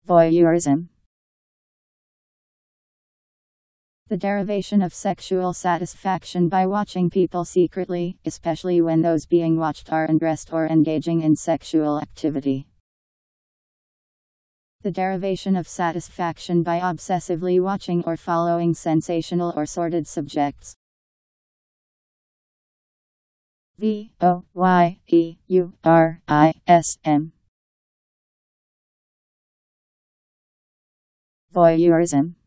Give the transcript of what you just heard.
Voyeurism. The derivation of sexual satisfaction by watching people secretly, especially when those being watched are undressed or engaging in sexual activity. The derivation of satisfaction by obsessively watching or following sensational or sordid subjects. Voyeurism. Voyeurism.